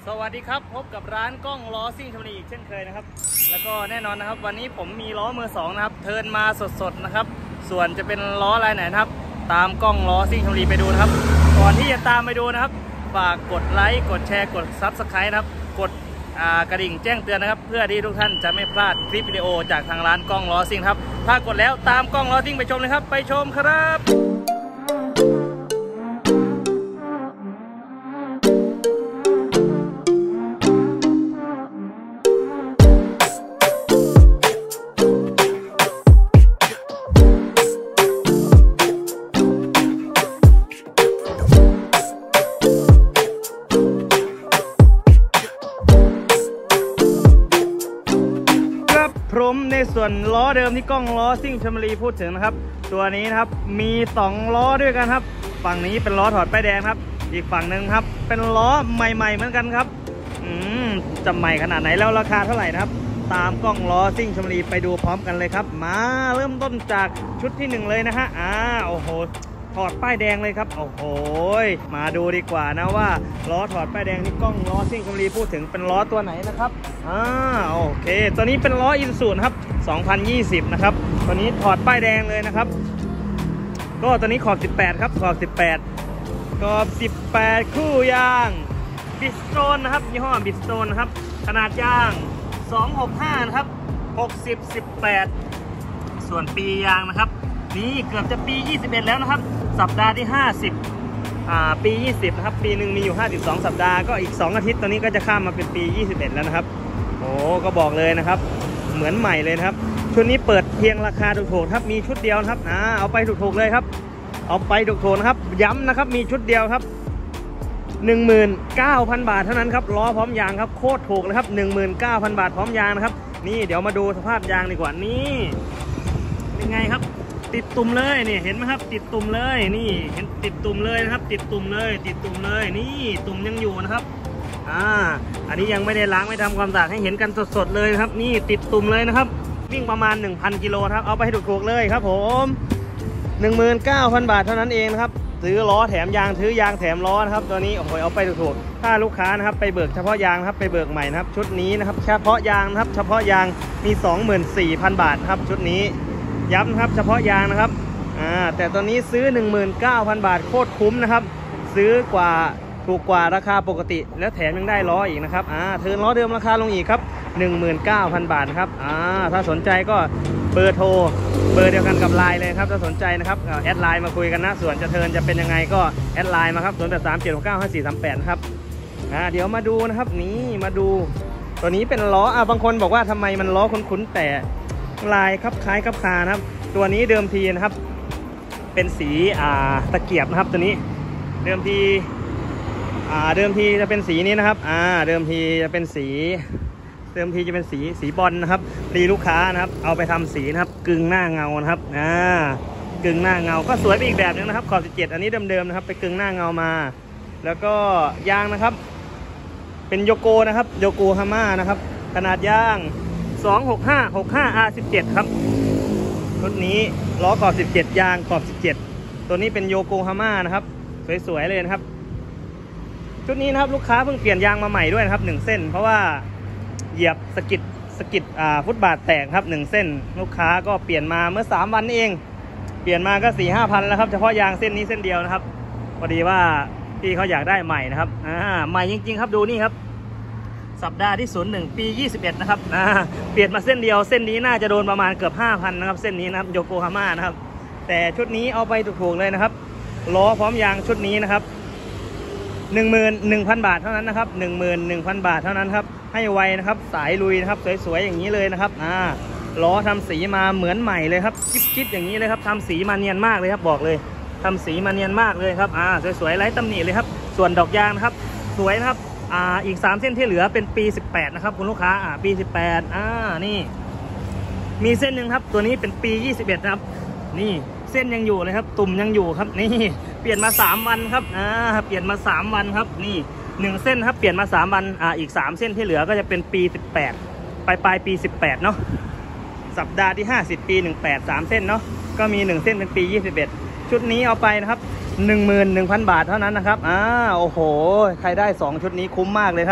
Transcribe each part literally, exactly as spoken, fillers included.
สวัสดีครับพบกับร้านกล้องล้อซิ่งชลบุรีอีกเช่นเคยนะครับแล้วก็แน่นอนนะครับวันนี้ผมมีล้อมือสองนะครับเทิร์นมาสดๆนะครับส่วนจะเป็นล้ออะไรไหนนะครับตามกล้องล้อซิ่งชลบุรีไปดูนะครับก่อนที่จะตามไปดูนะครับฝากกดไลค์กดแชร์กดซับสไครต์นะครับกดกระดิ่งแจ้งเตือนนะครับเพื่อที่ทุกท่านจะไม่พลาดคลิปวิดีโอจากทางร้านกล้องล้อซิ่งครับถ้ากดแล้วตามกล้องล้อซิ่งไปชมเลยครับไปชมครับผมในส่วนล้อเดิมที่กล้องล้อซิ่งชลบุรีพูดถึงนะครับตัวนี้นะครับมีสองล้อด้วยกันครับฝั่งนี้เป็นล้อถอดป้ายแดงครับอีกฝั่งหนึ่งครับเป็นล้อใหม่ๆเหมือนกันครับอืมจะใหม่ขนาดไหนแล้วราคาเท่าไหร่นะครับตามกล้องล้อซิ่งชลบุรีไปดูพร้อมกันเลยครับมาเริ่มต้นจากชุดที่หนึ่งเลยนะฮะอ่าโอ้โหถอดป้ายแดงเลยครับโอ้โหมาดูดีกว่านะว่าล้อถอดป้ายแดงที่กล้องล้อซิ่งชลบุรีพูดถึงเป็นล้อตัวไหนนะครับอ่าโอเคตัวนี้เป็นล้ออินซูนะครับสองพันยี่สิบนะครับตัวนี้ถอดป้ายแดงเลยนะครับก็ตัวนี้ขอบสิบแปดครับขอบสิบแปดขอบสิบแปดคู่ยางบิสโตนนะครับยี่ห้อบิสโตนนะครับขนาดยางสองหกห้านะครับหกสิบ สิบแปดส่วนปียางนะครับนี่เกือบจะปียี่สิบเอ็ดแล้วนะครับสัปดาห์ที่ห้าสิบอ่าปียี่สิบนะครับปีหนึ่งมีอยู่ห้าสิบสองสัปดาห์ก็อีกสองอาทิตย์ตอนนี้ก็จะข้ามมาเป็นปียี่สิบเอ็ดแล้วนะครับโอ้ก็บอกเลยนะครับเหมือนใหม่เลยนะครับชุดนี้เปิดเพียงราคาถูกๆครับมีชุดเดียวนะครับอ่าเอาไปถูกๆเลยครับเอาไปถูกๆนะครับย้ำนะครับมีชุดเดียวครับ หนึ่งหมื่นเก้าพัน บาทเท่านั้นครับล้อพร้อมยางครับโคตรถูกเลยครับ หนึ่งหมื่นเก้าพัน บาทพร้อมยางนะครับนี่เดี๋ยวมาดูสภาพยางดีกว่านี่เป็นไงครับติดตุ่มเลยนี่เห็นไหมครับติดตุ่มเลยนี่เห็นติดตุ่มเลยนะครับติดตุ่มเลยติดตุ่มเลยนี่ตุ่มยังอยู่นะครับอ่าอันนี้ยังไม่ได้ล้างไม่ทำความสะอาดให้เห็นกันสดๆเลยครับนี่ติดตุ่มเลยนะครับวิ่งประมาณ หนึ่งพัน กิโลครับเอาไปให้ถูกๆเลยครับผม หนึ่งหมื่นเก้าพัน บาทเท่านั้นเองนะครับซื้อล้อแถมยางซื้อยางแถมล้อนะครับตัวนี้โอ้โหเอาไปถูกๆถ้าลูกค้านะครับไปเบิกเฉพาะยางครับไปเบิกใหม่นะครับชุดนี้นะครับเฉพาะยางนะครับเฉพาะยางมี สองหมื่นสี่พัน บาทครับชุดนี้ย้ำนะครับเฉพาะยางนะครับอ่าแต่ตอนนี้ซื้อ หนึ่งหมื่นเก้าพัน บาทโคตรคุ้มนะครับซื้อกว่าถูกกว่าราคาปกติแล้วแถมยังได้ล้ออีกนะครับอ่าเทิร์นล้อเดิมราคาลงอีกครับ หนึ่งหมื่นเก้าพัน บาทครับอ่าถ้าสนใจก็เบอร์โทรเบอร์เดียวกันกับไลน์เลยครับถ้าสนใจนะครับแอดไลน์มาคุยกันนะส่วนจะเทิร์นจะเป็นยังไงก็แอดไลน์มาครับศูนย์ แปด สาม เจ็ด หก เก้า ห้า สี่ สาม แปดครับอ่าเดี๋ยวมาดูนะครับนี่มาดูตัวนี้เป็นล้ออ่าบางคนบอกว่าทำไมมันล้อคุ้นๆแต่ลายครับคล้ายครับคานะครับตัวนี้เดิมทีนะครับเป็นสีอ่าตะเกียบนะครับตัวนี้เดิมทีอ่าเดิมทีจะเป็นสีนี้นะครับอ่าเดิมทีจะเป็นสีเดิมทีจะเป็นสีสีบอลนะครับดีลูกค้านะครับเอาไปทำสีนะครับกึ่งหน้าเงานะครับอ่ากึ่งหน้าเงาก็สวยไปอีกแบบนึงนะครับขอบสิบเจ็ดอันนี้เดิมๆนะครับไปกึ่งหน้าเงามาแล้วก็ยางนะครับเป็นโยโกนะครับโยโกฮาม่านะครับขนาดยางสองหกห้า หกห้า อาร์ สิบเจ็ด ครับชุดนี้ล้อขอบสิบเจ็ดยางขอบสิบเจ็ดตัวนี้เป็นโยโกฮาม่านะครับสวยๆเลยนะครับชุดนี้นะครับลูกค้าเพิ่งเปลี่ยนยางมาใหม่ด้วยนะครับหนึ่งเส้นเพราะว่าเหยียบสกิดสกิดอ่าฟุตบาทแตกครับหนึ่งเส้นลูกค้าก็เปลี่ยนมาเมื่อสามวันเองเปลี่ยนมาก็ สี่ห้าพัน แล้วครับเฉพาะยางเส้นนี้เส้นเดียวนะครับพอดีว่าพี่เขาอยากได้ใหม่นะครับอ่าใหม่จริงๆครับดูนี่ครับสัปดาห์ที่ศูนย์หนึ่งปียี่สิบเอ็ดนะครับอ่าเปลี่ยนมาเส้นเดียวเส้นนี้น่าจะโดนประมาณเกือบ ห้าพัน นะครับเส้นนี้นะครับโยโกฮาม่านะครับแต่ชุดนี้เอาไปถูกๆเลยนะครับล้อพร้อมยางชุดนี้นะครับ หนึ่งหมื่นหนึ่งพัน บาทเท่านั้นนะครับ หนึ่งหมื่นหนึ่งพัน บาทเท่านั้นครับให้ไวนะครับสายลุยนะครับสวยๆอย่างนี้เลยนะครับอ่าล้อทำสีมาเหมือนใหม่เลยครับจิ๊บๆอย่างนี้เลยครับทำสีมาเนียนมากเลยครับบอกเลยทำสีมาเนียนมากเลยครับอ่าสวยๆไร้ตำหนิเลยครับส่วนดอกยางนะครับสวยนะครับอ่าอีกสามเส้นที่เหลือเป็นปีสิบแปดนะครับคุณลูกค้าอ่าปีสิบแปดอ่านี่มีเส้นหนึ่งครับตัวนี้เป็นปียี่สิบเอ็ดนะครับนี่เส้นยังอยู่เลยครับตุ่มยังอยู่ครับนี่เปลี่ยนมาสามวันครับอ่าเปลี่ยนมาสามวันครับนี่หนึ่งเส้นครับเปลี่ยนมาสามวันอ่าอีกสามเส้นที่เหลือก็จะเป็นปีสิบแปดปลายปลายปีสิบแปดเนาะสัปดาห์ที่ห้าสิบปีสิบแปด สามเส้นเนาะก็มีหนึ่งเส้นเป็นปียี่สิบเอ็ดชุดนี้เอาไปนะครับ หนึ่งหมื่นหนึ่งพัน บาทเท่านั้นนะครับอ่าโอ้โหใครได้สองชุดนี้คุ้มมากเลยครับ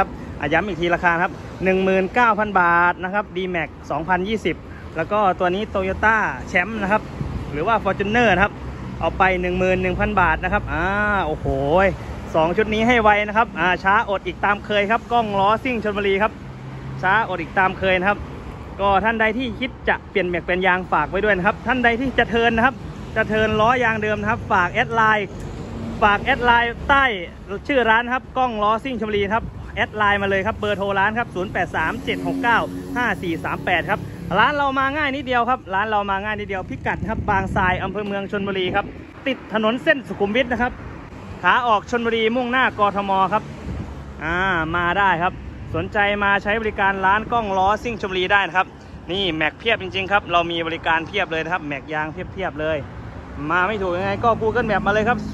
ย้ำอีกทีราคาครับ หนึ่งหมื่นเก้าพัน บาทนะครับ ดี แม็กซ์ สองพันยี่สิบ แล้วก็ตัวนี้ Toyota แชมป์นะครับหรือว่า Fortuner นะครับเอาไป หนึ่งหมื่นหนึ่งพัน บาทนะครับอ่าโอ้โหสองชุดนี้ให้ไวนะครับอ่าช้าอดอีกตามเคยครับกล้องล้อซิ่งชลบุรีครับช้าอดอีกตามเคยนะครับก็ท่านใดที่คิดจะเปลี่ยนแม็กเป็นยางฝากไว้ด้วยนะครับท่านใดที่จะเทิร์นนะครับจะเทิร์นล้อยางเดิมนะครับฝากแอดไลน์ฝากแอดไลน์ใต้ชื่อร้านครับกล้องล้อซิ่งชลบุรีครับแอดไลน์มาเลยครับเบอร์โทรร้านครับศูนย์ แปด สาม เจ็ด หก เก้า ห้า สี่ สาม แปดครับร้านเรามาง่ายนิดเดียวครับร้านเรามาง่ายนิดเดียวพิกัดครับบางทรายอำเภอเมืองชลบุรีครับติดถนนเส้นสุขุมวิทนะครับขาออกชลบุรีมุ่งหน้ากทมครับอ่ามาได้ครับสนใจมาใช้บริการร้านกล้องล้อซิ่งชลบุรีได้นะครับนี่แม็กเพียบจริงๆครับเรามีบริการเพียบเลยนะครับแม็กยางเพียบๆเลยมาไม่ถูกยังไงก็ Google Map มาเลยครับ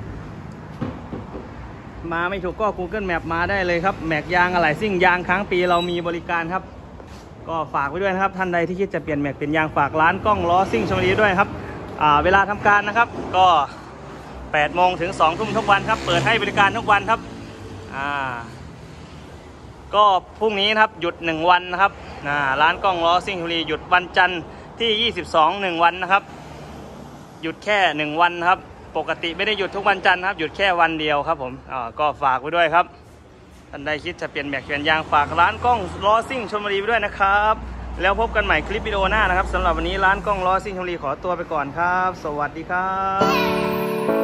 มาไม่ถูกก็ Google Map มาได้เลยครับแม็กยางอะไหล่ซิ่งยางค้างปีเรามีบริการครับก็ฝากไว้ด้วยนะครับท่านใดที่คิดจะเปลี่ยนแม็กเป็นยางฝากร้านกล้องล้อซิ่งชลบุรีด้วยครับอ่าเวลาทำการนะครับก็แปดโมงถึงสองทุ่มทุกวันครับเปิดให้บริการทุกวันครับอ่าก็พรุ่งนี้นะครับหยุดหนึ่งวันนะครับอ่าร้านกล้องล้อซิ่งชลบุรีหยุดวันจันทร์ที่ยี่สิบสอง หนึ่งวันนะครับหยุดแค่หนึ่งวันครับปกติไม่ได้หยุดทุกวันจันทร์ครับหยุดแค่วันเดียวครับผมอ่าก็ฝากไว้ด้วยครับท่านใดคิดจะเปลี่ยนแม็กเปลี่ยนยางฝากร้านกล้องล้อซิ่งชลบุรีไปด้วยนะครับแล้วพบกันใหม่คลิปวิดีโอหน้านะครับสำหรับวันนี้ร้านกล้องล้อซิ่งชลบุรีขอตัวไปก่อนครับสวัสดีครับ